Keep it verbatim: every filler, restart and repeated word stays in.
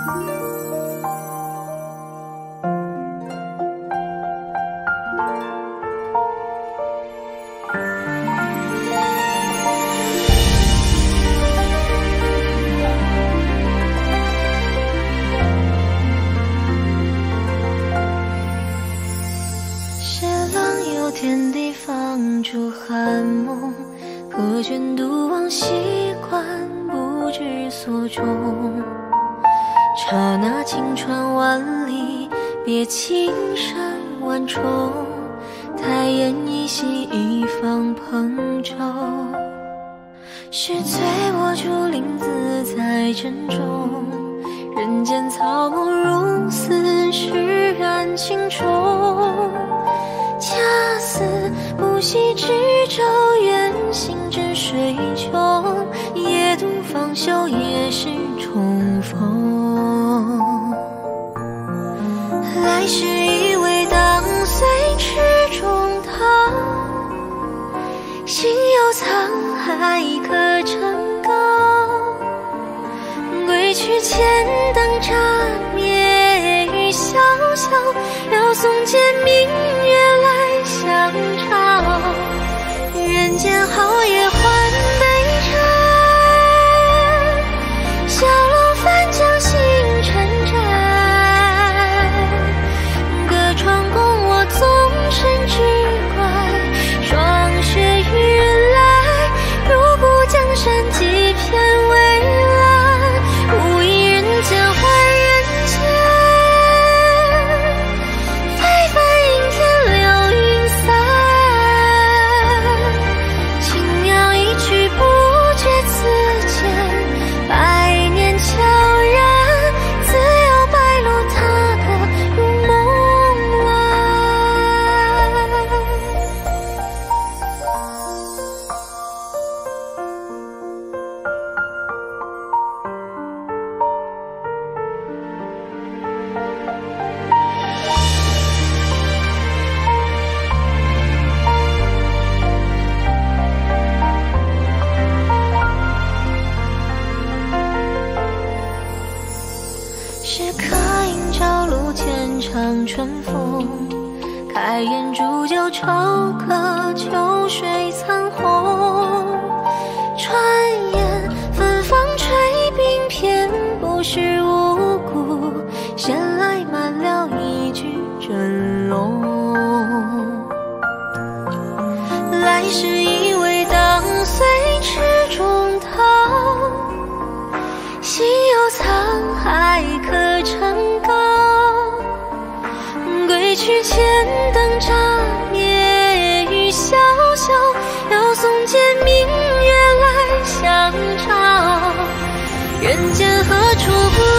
天地放出寒梦，可卷独往习惯不知所终。刹那晴川万里，别青山万重。抬眼一夕一方朋舟，是醉卧竹林自在珍重。人间草木如斯，释然情重。恰似不息之舟，远行至水穷。夜渡芳休，也是重逢。来时依偎当岁池中涛，心有沧海可成高。归去前灯乍灭，雨潇潇，遥送剑明月来相照。人间好夜换杯盏，小楼翻江星沉盏。隔窗共我纵身之观，霜雪雨来，入骨江山几片蔚蓝。无意人间换人间，非凡阴天流云散。轻描一曲不觉此间，百年悄然，自有白鹭踏歌入梦来。是客饮朝露浅尝春风，开眼煮酒愁客，秋水残红。传言芬芳吹冰，偏不是无故，闲来满了一句真龙。来时依偎当岁池中涛，心有沧海可成高。归去前灯乍灭，雨潇潇，遥送剑明月来相照。人间何处不